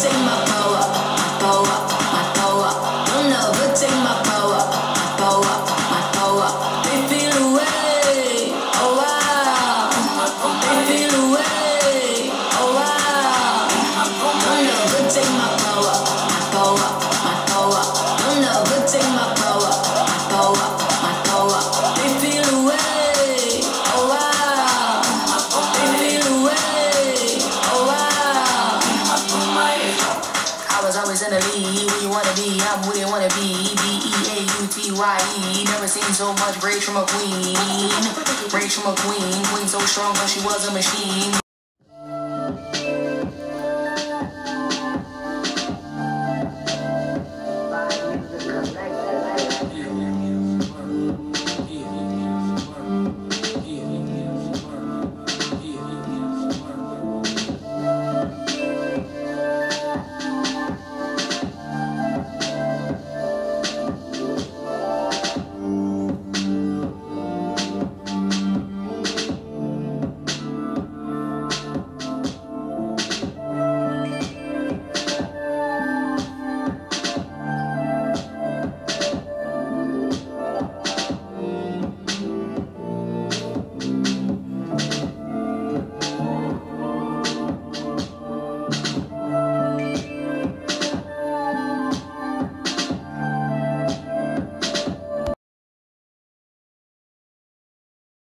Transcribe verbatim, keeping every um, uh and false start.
take my power, my power, my power. Don't never take my power, my power, my power. They feel away, oh wow. They feel away, oh wow. Don't never take my power, my power, my power. Don't never take my power, my power, my power. They feel away, oh wow. They feel away, oh wow. I was always in the lead. Where you wanna be? I'm where you wanna be. B E A U T Y E. Never seen so much rage from a queen. Rage from a queen. Queen so strong, but she was a machine.